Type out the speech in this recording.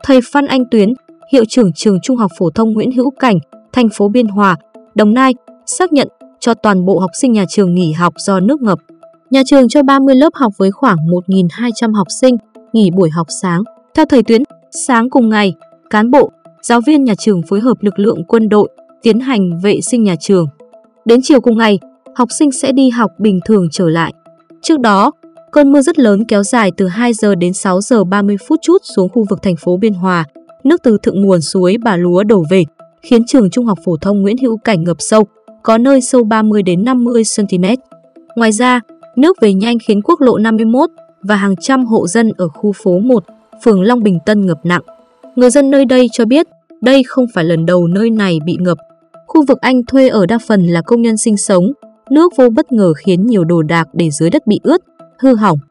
Thầy Phan Anh Tuyến, hiệu trưởng trường Trung học phổ thông Nguyễn Hữu Cảnh, thành phố Biên Hòa, Đồng Nai, xác nhận cho toàn bộ học sinh nhà trường nghỉ học do nước ngập. Nhà trường cho 30 lớp học với khoảng 1.200 học sinh nghỉ buổi học sáng. Theo thầy Tuyến, sáng cùng ngày, cán bộ, giáo viên nhà trường phối hợp lực lượng quân đội tiến hành vệ sinh nhà trường. Đến chiều cùng ngày, học sinh sẽ đi học bình thường trở lại. Trước đó, cơn mưa rất lớn kéo dài từ 2 giờ đến 6 giờ 30 phút trút xuống khu vực thành phố Biên Hòa. Nước từ thượng nguồn suối Bà Lúa đổ về, khiến trường Trung học phổ thông Nguyễn Hữu Cảnh ngập sâu, có nơi sâu 30 đến 50 cm. Ngoài ra, nước về nhanh khiến quốc lộ 51 và hàng trăm hộ dân ở khu phố 1, phường Long Bình Tân ngập nặng. Người dân nơi đây cho biết, đây không phải lần đầu nơi này bị ngập. Khu vực anh thuê ở đa phần là công nhân sinh sống, nước vô bất ngờ khiến nhiều đồ đạc để dưới đất bị ướt, hư hỏng.